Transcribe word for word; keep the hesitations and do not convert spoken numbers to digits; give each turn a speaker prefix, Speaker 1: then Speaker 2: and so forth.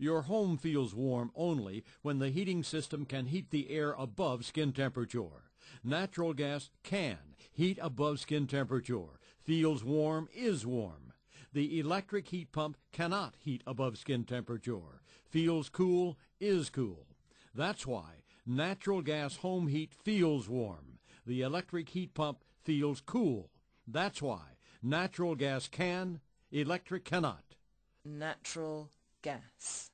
Speaker 1: Your home feels warm only when the heating system can heat the air above skin temperature. Natural gas can heat above skin temperature. Feels warm is warm. The electric heat pump cannot heat above skin temperature. Feels cool is cool. That's why natural gas home heat feels warm. The electric heat pump feels cool. That's why natural gas can, electric cannot.
Speaker 2: Natural gas.